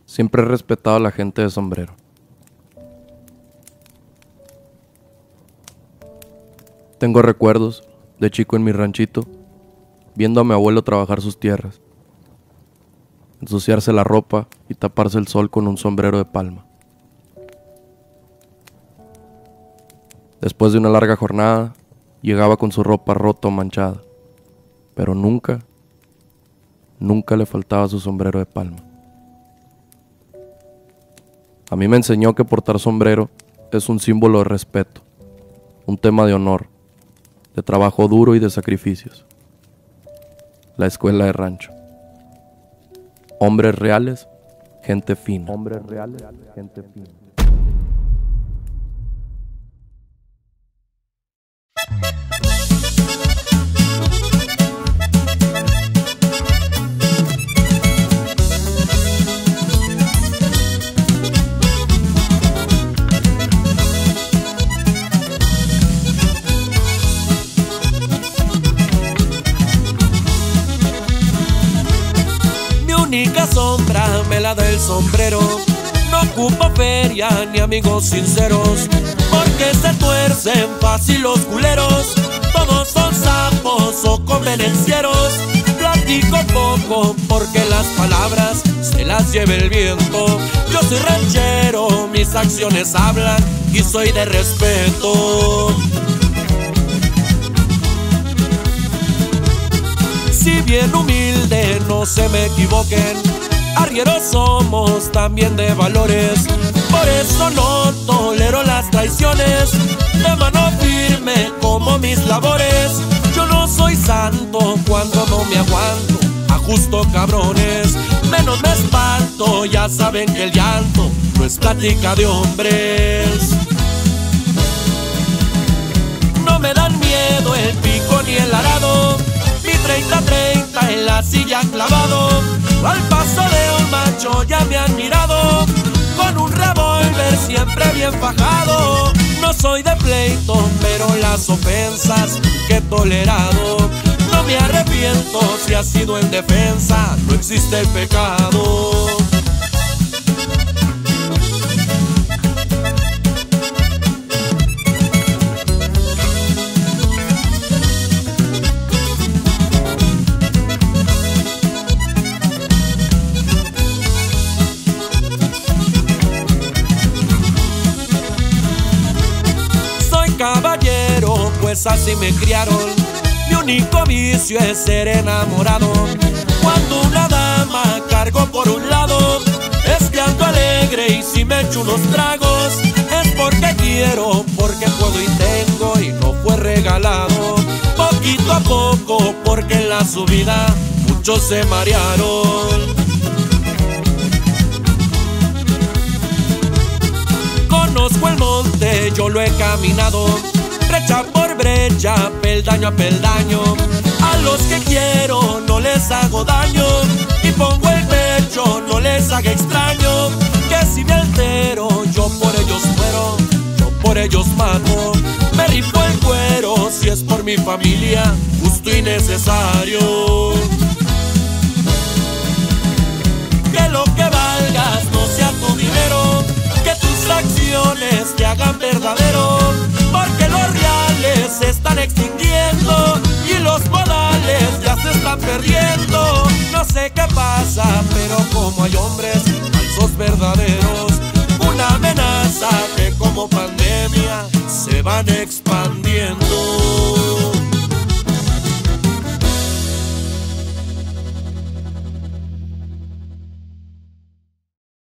Siempre he respetado a la gente de sombrero. Tengo recuerdos de chico en mi ranchito, viendo a mi abuelo trabajar sus tierras, ensuciarse la ropa y taparse el sol con un sombrero de palma. Después de una larga jornada, llegaba con su ropa rota o manchada, pero nunca le faltaba su sombrero de palma. A mí me enseñó que portar sombrero es un símbolo de respeto, un tema de honor, de trabajo duro y de sacrificios. La escuela de rancho. Hombres reales, gente fina. Hombres reales, gente fina. Mi única sombra me la da el sombrero. No ocupo feria ni amigos sinceros, porque se tuercen fácil los culeros. Todos son sapos o convenencieros. Platico poco porque las palabras se las lleva el viento. Yo soy ranchero, mis acciones hablan y soy de respeto. Si bien humilde, no se me equivoquen, arrieros somos también de valores. Por eso no tolero las traiciones, de mano firme como mis labores. Yo no soy santo cuando no me aguanto, ajusto cabrones. Menos me espanto, ya saben que el llanto no es plática de hombres. No me dan miedo el pico ni el arado, 30-30 en la silla clavado. Al paso de un macho ya me han mirado, con un revólver siempre bien fajado. No soy de pleito, pero las ofensas que he tolerado, no me arrepiento si ha sido en defensa, no existe el pecado. Caballero, pues así me criaron. Mi único vicio es ser enamorado. Cuando una dama cargo por un lado, es que ando alegre, y si me echo unos tragos es porque quiero, porque puedo y tengo, y no fue regalado. Poquito a poco, porque en la subida muchos se marearon. Conozco el monte, yo lo he caminado, brecha por brecha, peldaño a peldaño. A los que quiero no les hago daño, y pongo el pecho, no les haga extraño. Que si me altero, yo por ellos muero, yo por ellos mato. Me rifo el cuero si es por mi familia, justo y necesario. Que lo que valgas no sea tu dinero, que tus acciones te hagan verdadero, porque los reales se están extinguiendo y los modales ya se están perdiendo. No sé qué pasa, pero como hay hombres falsos verdaderos, una amenaza que como pandemia se van a expandir.